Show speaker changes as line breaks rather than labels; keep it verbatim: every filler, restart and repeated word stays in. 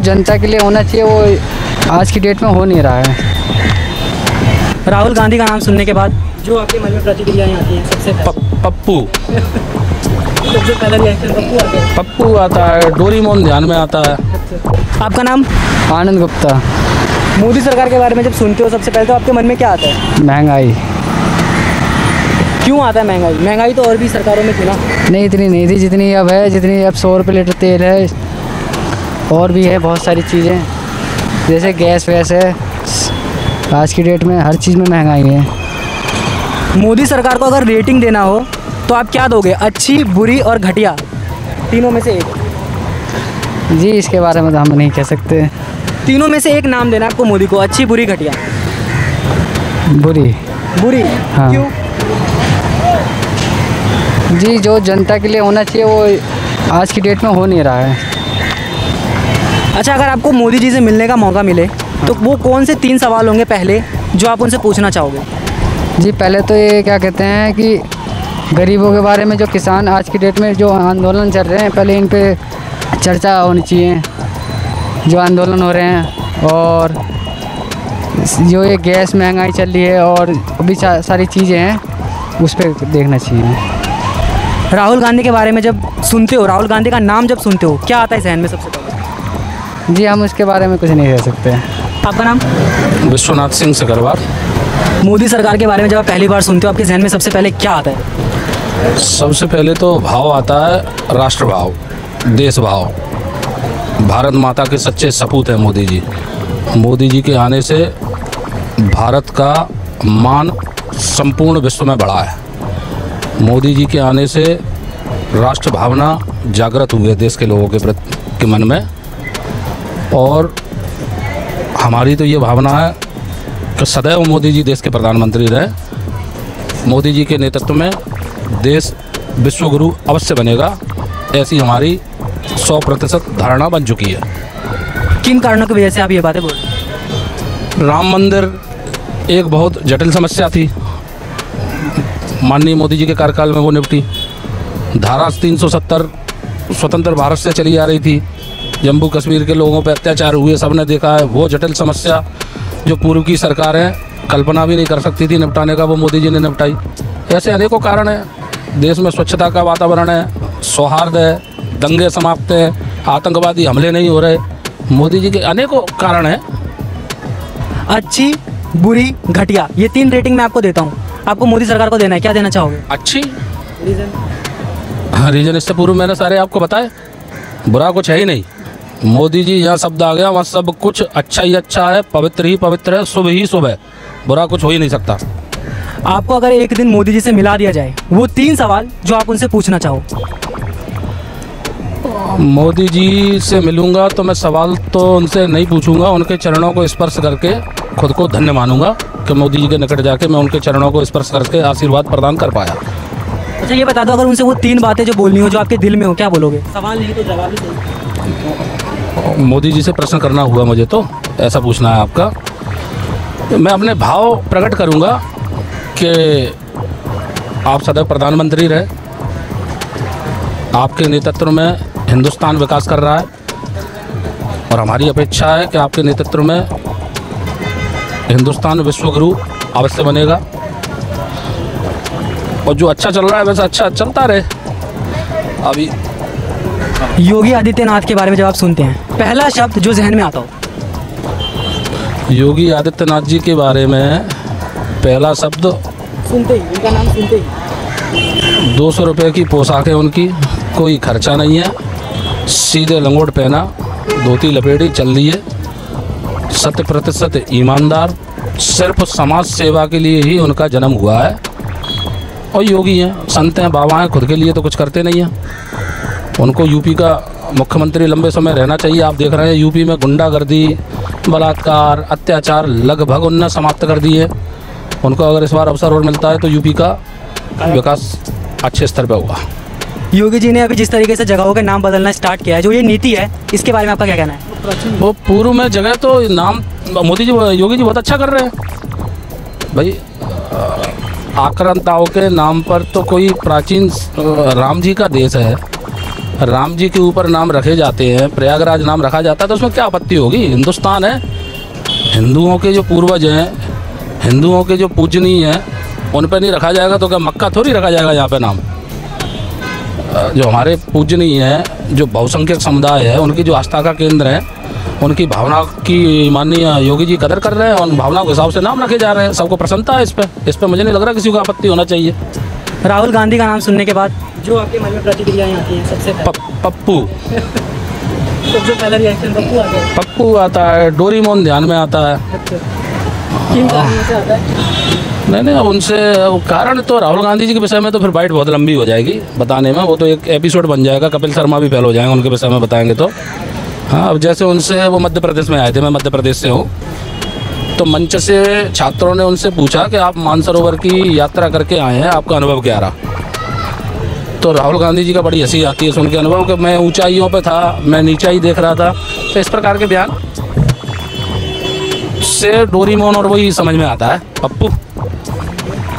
जनता के लिए होना चाहिए वो आज की डेट में हो नहीं रहा है।
राहुल गांधी का नाम सुनने के बाद जो आपके मन में प्रतिक्रियाएं आती हैं सबसे पहले?
पप्पू
सबसे पहला रिएक्शन पप्पू आता है।
पप्पू आता है, डोरीमोन ध्यान में आता है।
आपका नाम?
आनंद गुप्ता।
मोदी सरकार के बारे में जब सुनते हो सबसे पहले तो आपके मन में क्या आता है?
महंगाई।
क्यों आता है महंगाई? महंगाई तो और भी सरकारों में थी ना।
नहीं, इतनी नहीं थी जितनी अब है, जितनी अब सौ रुपये लीटर तेल है, और भी है बहुत सारी चीज़ें जैसे गैस वैस है। आज की डेट में हर चीज़ में महंगाई है।
मोदी सरकार को अगर रेटिंग देना हो तो आप क्या दोगे? अच्छी, बुरी और घटिया, तीनों में से एक।
जी इसके बारे में तो हम नहीं कह सकते।
तीनों में से एक नाम देना आपको मोदी को, अच्छी, बुरी, घटिया।
बुरी।
बुरी?
हाँ।
क्यों?
जी जो जनता के लिए होना चाहिए वो आज की डेट में हो नहीं रहा है।
अच्छा, अगर आपको मोदी जी से मिलने का मौका मिले तो वो कौन से तीन सवाल होंगे पहले जो आप उनसे पूछना चाहोगे?
जी पहले तो ये क्या कहते हैं कि गरीबों के बारे में, जो किसान आज की डेट में जो आंदोलन चल रहे हैं, पहले इन पे चर्चा होनी चाहिए, जो आंदोलन हो रहे हैं, और जो ये गैस महंगाई चल रही है और भी सारी चीज़ें हैं उस पर देखना चाहिए।
राहुल गांधी के बारे में जब सुनते हो, राहुल गांधी का नाम जब सुनते हो, क्या आता है जहन में सबसे पहले?
जी हम उसके बारे में कुछ नहीं कह सकते।
आपका नाम?
विश्वनाथ सिंह सिकरवार।
मोदी सरकार के बारे में जब आप पहली बार सुनते हो आपके जहन में सबसे पहले क्या आता है?
सबसे पहले तो भाव आता है राष्ट्र भाव, देश भाव। भारत माता के सच्चे सपूत हैं मोदी जी। मोदी जी के आने से भारत का मान संपूर्ण विश्व में बढ़ा है। मोदी जी के आने से राष्ट्र भावना जागृत हुई है देश के लोगों के प्रति के मन में, और हमारी तो ये भावना है कि सदैव मोदी जी देश के प्रधानमंत्री रहे। मोदी जी के नेतृत्व में देश विश्वगुरु अवश्य बनेगा, ऐसी हमारी सौ प्रतिशत धारणा बन चुकी है।
किन कारणों की वजह से आप ये बातें बोल रहे हैं?
राम मंदिर एक बहुत जटिल समस्या थी, माननीय मोदी जी के कार्यकाल में वो निपटी। धारा तीन सौ सत्तर स्वतंत्र भारत से चली आ रही थी, जम्मू कश्मीर के लोगों पर अत्याचार हुए, सबने देखा है। वो जटिल समस्या जो पूर्व की सरकारें कल्पना भी नहीं कर सकती थी निपटाने का, वो मोदी जी ने निपटाई। ऐसे अनेकों कारण हैं। देश में स्वच्छता का वातावरण है, सौहार्द है, दंगे समाप्त हैं, आतंकवादी हमले नहीं हो रहे। मोदी जी के अनेकों कारण हैं।
अच्छी, बुरी, घटिया, ये तीन रेटिंग मैं आपको देता हूँ, आपको मोदी सरकार को देना है, क्या देना चाहोगे?
अच्छी।
रीज़न?
हाँ, रीजन इससे पूर्व मैंने सारे आपको बताए। बुरा कुछ है ही नहीं। मोदी जी यहाँ शब्द आ गया, वहाँ सब कुछ अच्छा ही अच्छा है, पवित्र ही पवित्र है, शुभ ही शुभ है, बुरा कुछ हो ही नहीं सकता।
आपको अगर एक दिन मोदी जी से मिला दिया जाए, वो तीन सवाल जो आप उनसे पूछना चाहो?
मोदी जी से मिलूंगा तो मैं सवाल तो उनसे नहीं पूछूंगा, उनके चरणों को स्पर्श करके खुद को धन्य मानूंगा कि मोदी जी के निकट जाके मैं उनके चरणों को स्पर्श करके आशीर्वाद प्रदान कर पाया।
अच्छा ये बता दो, अगर उनसे वो तीन बातें जो बोलनी हो जो आपके दिल में हो, क्या बोलोगे? सवाल नहीं तो जवाब ही सही।
मोदी जी से प्रश्न करना हुआ मुझे, तो ऐसा पूछना है आपका। तो मैं अपने भाव प्रकट करूंगा कि आप सदैव प्रधानमंत्री रहे, आपके नेतृत्व में हिंदुस्तान विकास कर रहा है, और हमारी अपेक्षा है कि आपके नेतृत्व में हिंदुस्तान विश्वगुरु अवश्य बनेगा, और जो अच्छा चल रहा है वैसा अच्छा चलता रहे। अभी
योगी आदित्यनाथ के बारे में जब आप सुनते हैं, पहला शब्द जो जहन में आता हो?
योगी आदित्यनाथ जी के बारे में पहला शब्द
सुनते ही, उनका नाम सुनते ही
दो सौ रुपये की पोशाक है उनकी, कोई खर्चा नहीं है, सीधे लंगोट पहना, धोती लपेटी चल रही है, शत प्रतिशत ईमानदार, सिर्फ समाज सेवा के लिए ही उनका जन्म हुआ है। और योगी हैं, संत हैं, बाबा हैं, खुद के लिए तो कुछ करते नहीं हैं। उनको यूपी का मुख्यमंत्री लंबे समय रहना चाहिए। आप देख रहे हैं यूपी में गुंडागर्दी, बलात्कार, अत्याचार लगभग उनने समाप्त कर दिए। उनको अगर इस बार अवसर और मिलता है तो यूपी का विकास अच्छे स्तर पर होगा।
योगी जी ने अभी जिस तरीके से जगहों के नाम बदलना स्टार्ट किया है, जो ये नीति है, इसके बारे में आपका क्या कहना है?
वो पूर्व में जगह तो नाम मोदी जी योगी जी बहुत अच्छा कर रहे हैं भाई। आक्रांताओं के नाम पर तो कोई प्राचीन राम जी का देश है, राम जी के ऊपर नाम रखे जाते हैं, प्रयागराज नाम रखा जाता है, तो उसमें क्या आपत्ति होगी? हिंदुस्तान है, हिंदुओं के जो पूर्वज हैं, हिंदुओं के जो पूजनीय हैं, उन पर नहीं रखा जाएगा तो क्या मक्का थोड़ी रखा जाएगा यहाँ पे नाम? जो हमारे पूजनीय हैं, जो बहुसंख्यक समुदाय है, उनकी जो आस्था का केंद्र है, उनकी भावना की माननीय योगी जी कदर कर रहे हैं, उन भावनाओं के हिसाब से नाम रखे जा रहे हैं। सबको प्रसन्नता है इस पर, इस पर मुझे नहीं लग रहा किसी को आपत्ति होना चाहिए।
राहुल गांधी का नाम सुनने के बाद जो आपके मन में प्रतिक्रियाएं आती हैं सबसे पहले?
पप्पू
सबसे पहला रिएक्शन पप्पू आता है?
पप्पू आता है, डोरीमोन ध्यान में आता है।
किन कारणों से आता है?
नहीं नहीं उनसे कारण तो राहुल गांधी जी के विषय में तो फिर बाइट बहुत लंबी हो जाएगी बताने में, वो तो एक एपिसोड बन जाएगा, कपिल शर्मा भी फेल हो जाएंगे उनके विषय में बताएंगे तो। हाँ, अब जैसे उनसे वो मध्य प्रदेश में आए थे, मैं मध्य प्रदेश से हूँ, तो मंच से छात्रों ने उनसे पूछा कि आप मानसरोवर की यात्रा करके आए हैं, आपका अनुभव क्या रहा? तो राहुल गांधी जी का बड़ी हंसी आती है सुन के अनुभव कि मैं ऊंचाइयों पे था, मैं नीचाई देख रहा था। तो इस प्रकार के बयान से डोरीमोन और वही समझ में आता है। पप्पू